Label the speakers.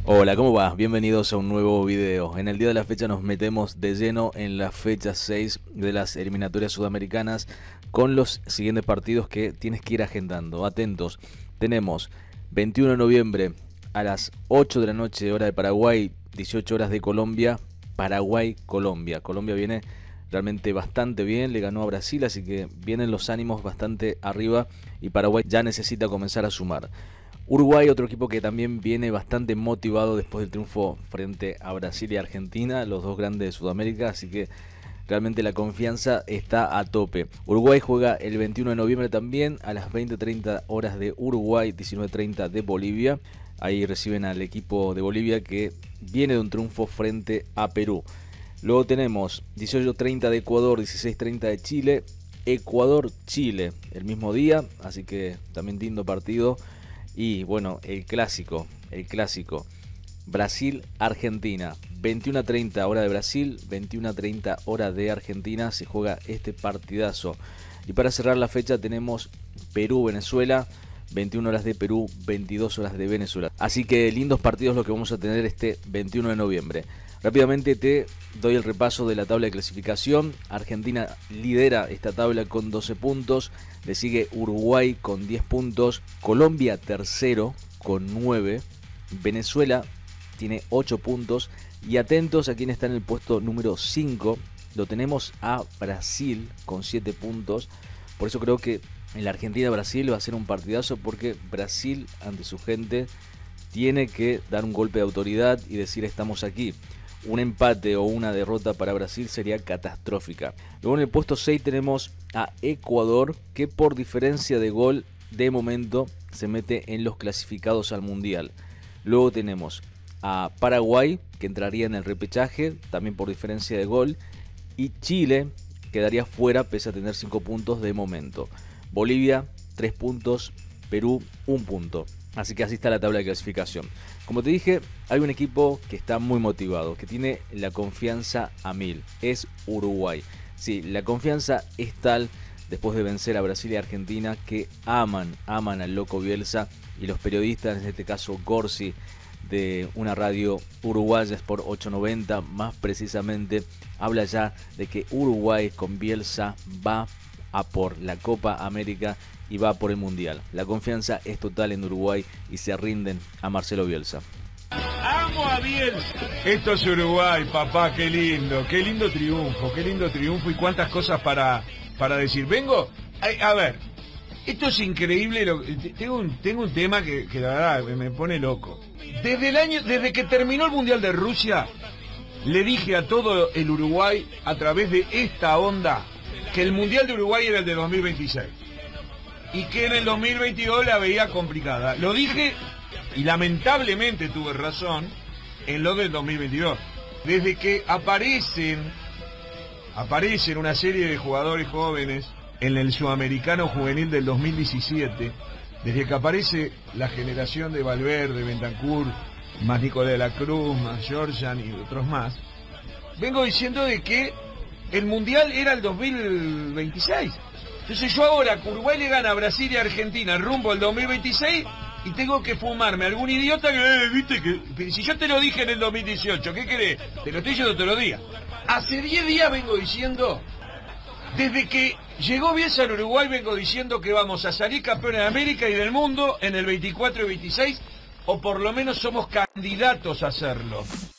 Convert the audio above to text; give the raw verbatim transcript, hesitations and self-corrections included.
Speaker 1: Hola, ¿cómo va? Bienvenidos a un nuevo video. En el día de la fecha nos metemos de lleno en la fecha seis de las eliminatorias sudamericanas con los siguientes partidos que tienes que ir agendando. Atentos, tenemos veintiuno de noviembre a las ocho de la noche, hora de Paraguay, dieciocho horas de Colombia, Paraguay-Colombia. Colombia viene realmente bastante bien, le ganó a Brasil, así que vienen los ánimos bastante arriba y Paraguay ya necesita comenzar a sumar. Uruguay, otro equipo que también viene bastante motivado después del triunfo frente a Brasil y Argentina, los dos grandes de Sudamérica, así que realmente la confianza está a tope. Uruguay juega el veintiuno de noviembre también a las veinte treinta horas de Uruguay, diecinueve treinta de Bolivia. Ahí reciben al equipo de Bolivia que viene de un triunfo frente a Perú. Luego tenemos dieciocho treinta de Ecuador, dieciséis treinta de Chile, Ecuador-Chile el mismo día, así que también lindo partido. Y bueno, el clásico, el clásico, Brasil-Argentina, veintiuno treinta hora de Brasil, veintiuno treinta hora de Argentina, se juega este partidazo. Y para cerrar la fecha tenemos Perú-Venezuela, veintiuna horas de Perú, veintidós horas de Venezuela. Así que lindos partidos lo que vamos a tener este veintiuno de noviembre. Rápidamente te doy el repaso de la tabla de clasificación. Argentina lidera esta tabla con doce puntos. Le sigue Uruguay con diez puntos. Colombia tercero con nueve. Venezuela tiene ocho puntos. Y atentos a quien está en el puesto número cinco. Lo tenemos a Brasil con siete puntos. Por eso creo que en la Argentina-Brasil va a ser un partidazo, porque Brasil ante su gente tiene que dar un golpe de autoridad y decir estamos aquí. Un empate o una derrota para Brasil sería catastrófica. Luego en el puesto seis tenemos a Ecuador, que por diferencia de gol de momento se mete en los clasificados al Mundial. Luego tenemos a Paraguay, que entraría en el repechaje también por diferencia de gol. Y Chile quedaría fuera pese a tener cinco puntos de momento. Bolivia tres puntos, Perú un punto. Así que así está la tabla de clasificación. Como te dije, hay un equipo que está muy motivado, que tiene la confianza a mil. Es Uruguay. Sí, la confianza es tal después de vencer a Brasil y Argentina, que aman, aman al loco Bielsa. Y los periodistas, en este caso Gorsi, de una radio uruguaya, Sport ochocientos noventa, más precisamente, habla ya de que Uruguay con Bielsa va a por la Copa América y va por el Mundial. La confianza es total en Uruguay y se rinden a Marcelo Bielsa.
Speaker 2: ¡Amo a Bielsa! Esto es Uruguay, papá, qué lindo, qué lindo triunfo, qué lindo triunfo y cuántas cosas para, para decir. Vengo, a, a ver, esto es increíble, lo, tengo, un, tengo un tema que, que la verdad me, me pone loco. Desde el año, desde que terminó el Mundial de Rusia, le dije a todo el Uruguay, a través de esta onda, que el Mundial de Uruguay era el de dos mil veintiséis. Y que en el dos mil veintidós la veía complicada. Lo dije y lamentablemente tuve razón en lo del dos mil veintidós. Desde que aparecen, aparecen una serie de jugadores jóvenes en el Sudamericano Juvenil del dos mil diecisiete, desde que aparece la generación de Valverde, Bentancur, más Nicolás de la Cruz, más Georgian y otros más, vengo diciendo de que el Mundial era el dos mil veintiséis. Entonces yo ahora, que Uruguay le gana a Brasil y Argentina rumbo al dos mil veintiséis, y tengo que fumarme algún idiota que, eh, viste, que si yo te lo dije en el dos mil dieciocho, ¿qué querés? Te lo estoy diciendo todos los días. Hace diez días vengo diciendo, desde que llegó Bielsa al Uruguay, vengo diciendo que vamos a salir campeones de América y del mundo en el veinticuatro y veintiséis, o por lo menos somos candidatos a hacerlo.